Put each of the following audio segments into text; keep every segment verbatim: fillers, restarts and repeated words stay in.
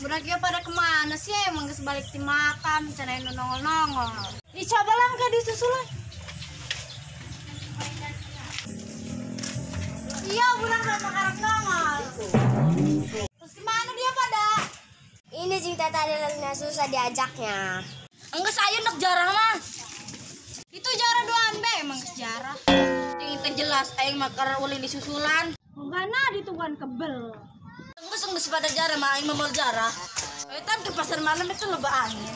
Berarti pada kemana sih? Emang gak sebalik dimakan, canain nongol-nongol. Ih, coba lah kayak disusulan. Iya, bulan gak makan nongol. Terus kemana dia pada? Ini cerita tadi lagi susah diajaknya. Enggak, saya nak jarah mah. Itu jarah doang be, emang sejarah. Yang jelas, aing makar ulin disusulan. Enggak nah, dituan kebel. Enggak sungguh pada jarah mah, aing memol jarah. Eh, kan ke pasar malam itu lebih angin.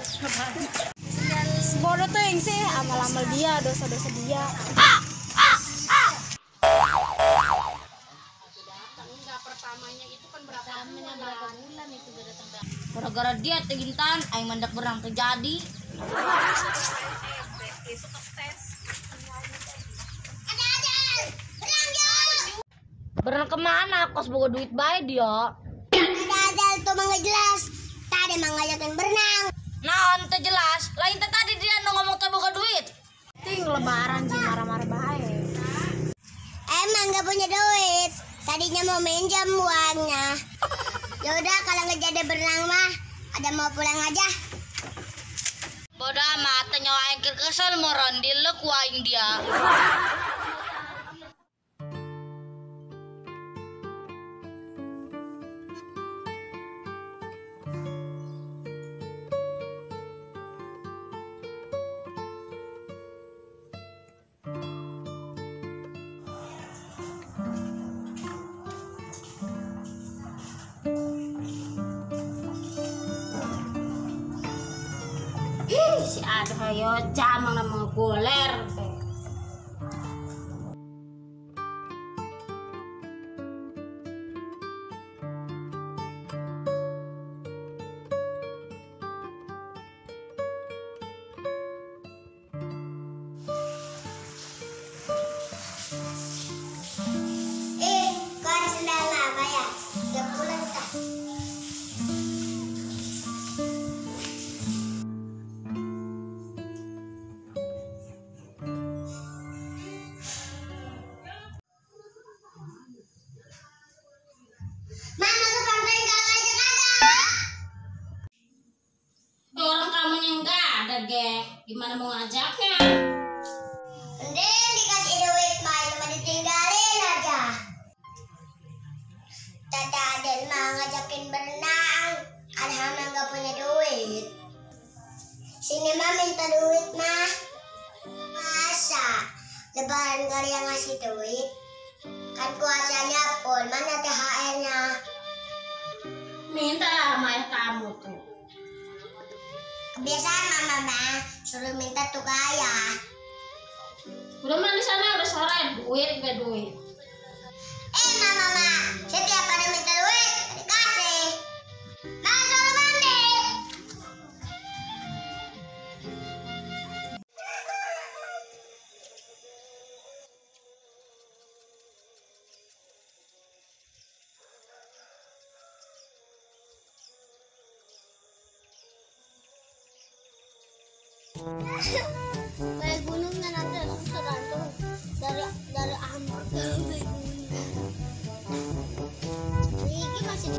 Bodoh tuh yang sih, amal-amal dia, dosa-dosa dia. Ah! Ah! Ah! Enggak, pertamanya itu kan berapa bulan, berapa bulan itu gak datang. Gara-gara dia tegintan, aing mendak berang terjadi. Berang kemana? Kos boga duit bae dia. Ada tuh mah nggak jelas. Tadi mah ngajakin berenang. Nah, ente jelas. Lain tadi dia ngomong teh boga duit. Ting lebaran sih marah-marah bae. Emang nggak punya duit. Tadinya mau minjam uangnya. Ya udah kalau nggak jadi berenang mah, ada mau pulang aja. Bodoh amat, nyawa aing kesel mau rondil lu ku aing dia. Si ada hayo camang na mga guler. Eh, kau ada sendal apa ya? Udah pulang kah? Mama ke pantai gak ngajak ada. Orang kamunya enggak ada, ge. Gimana mau ngajaknya? Mending dikasih duit main cuma ditinggalin aja. Tata Aden mah ngajakin berenang, Arham gak punya duit. Sini mah minta duit mah. Masa lebaran gak ada yang ngasih duit? Kan puasanya pun, mana T H R-nya? Minta lah sama ayah kamu tuh. Kebiasaan mama mah suruh minta tuh kaya. Udah mah di sana udah sore, duit gak duit. Eh mama mah, setiap ada minta duit dikasih. Nah suruh mandi. Kayak gunungnya nanti tergantung dari dari Ahmad ke Rigi masih.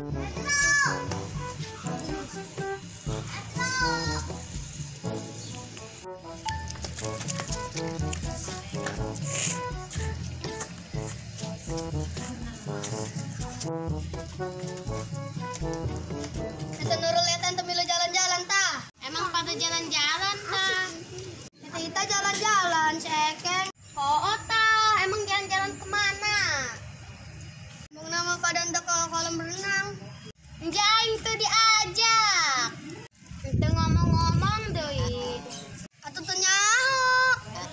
Kata Nurul ya tante Milo jalan-jalan tah. Emang pada jalan-jalan tah. Kita jalan-jalan cekeng. Oh tah, emang jalan-jalan kemana? Mau nama pada ndak ke kolam renang. Jaing tuh diajak. Kita ngomong-ngomong doi. Atau tuh nyaho.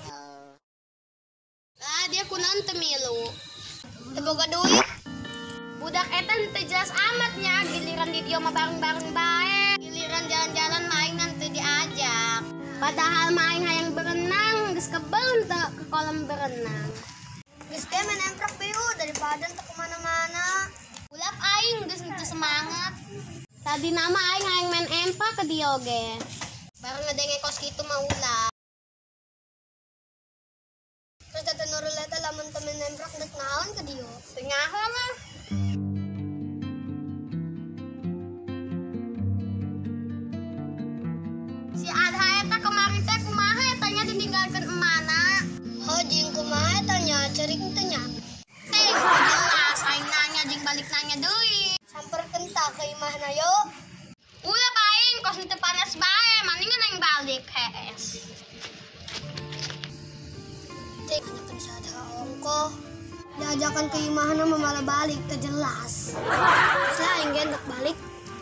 Ah dia kunan teu milu. Teu boga duit. Budak etan teu jelas amatnya, giliran di dia mah bareng-bareng bae. Giliran jalan-jalan mainan teu diajak. Padahal main hayang berenang, geus kebel teu ke kolam berenang. Geus ge main emprak biu daripada teu kemana-mana. Ulap aing geus teu semangat. Tadi nama aing hayang main emprak ke dia oge. Bareng ngedenge kos kitu mah ulap. Terus kata Nurul eta lamun teu main emprak dek naon ke dia? Teu nyaho mah. tanya ditinggalkan emana. Oh, jing kumaha tanya cering tanya. Eh, jelas aing nanya jing balik nanya deui. Samperkeun ta ka imahna yo. Ulah paing kos teu panas bae, mendingan aing balik hees. Teh kan sadar ongko. Diajakan ke imahna mah malah balik teh jelas. Saya aing ge hendak balik.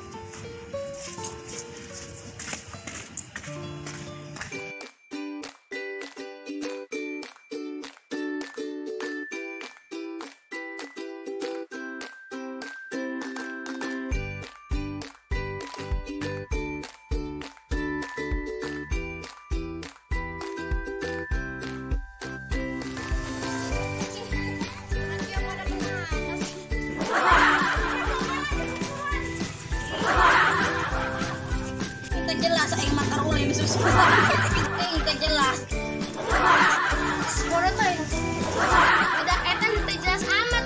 Jelas aing makar ulin disusulan. Aing teh jelas. Sebenarnya teh Budak eta teu jelas amat.